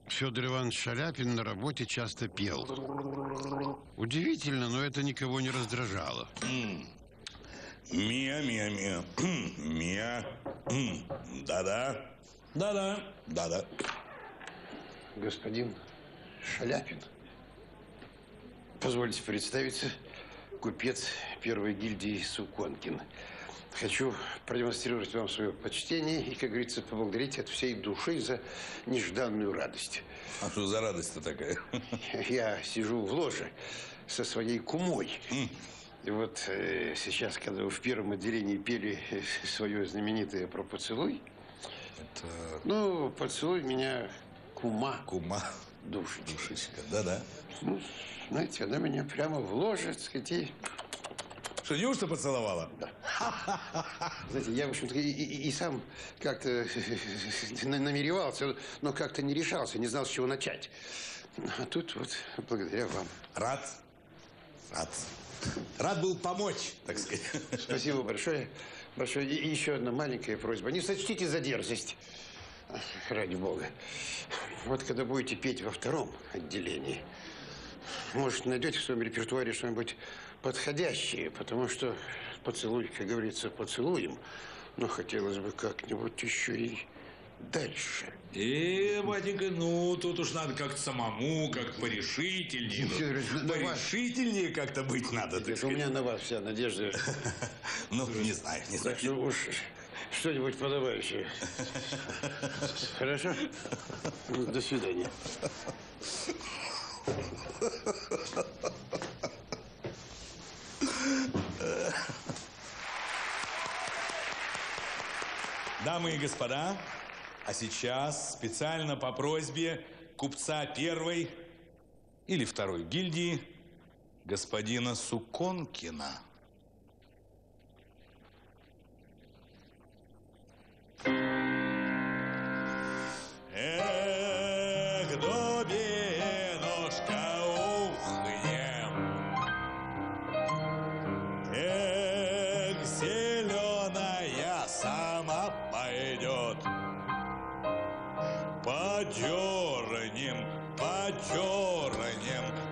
Федор Иванович Шаляпин на работе часто пел. Удивительно, но это никого не раздражало. Мия, мия, мия. Мия. Да-да. Да-да. Да-да. Господин Шаляпин, позвольте представиться, купец первой гильдии Суконкин. Хочу продемонстрировать вам свое почтение и, как говорится, поблагодарить от всей души за нежданную радость. А что за радость-то такая? Я сижу в ложе со своей кумой. И вот сейчас, когда вы в первом отделении пели свое знаменитое про поцелуй, ну, поцелуй меня кума. Кума. Душечка. Душечка, да-да. Ну, знаете, она меня прямо в ложе, так сказать, и... Что, неужто поцеловала? Да. Знаете, я, в общем-то, и сам как-то намеревался, но как-то не решался, не знал, с чего начать. А тут вот благодаря вам. Рад. Рад был помочь, так сказать. Спасибо большое. Большое. И еще одна маленькая просьба. Не сочтите за дерзость. Ради бога. Вот когда будете петь во втором отделении, может, найдете в своем репертуаре что-нибудь подходящее, потому что поцелуй, как говорится, поцелуем, но хотелось бы как-нибудь еще и дальше. Батенька, ну, тут уж надо как-то самому, как порешительнее. Порешительнее как-то быть надо. У меня на вас вся надежда. Ну, не знаю. Так что уж что-нибудь подобающее. Хорошо? До свидания. Дамы и господа, а сейчас специально по просьбе купца первой или второй гильдии господина Суконкина. Эх, дубинушка, ухнем. Эх, зеленая сама пойдет. Подернем,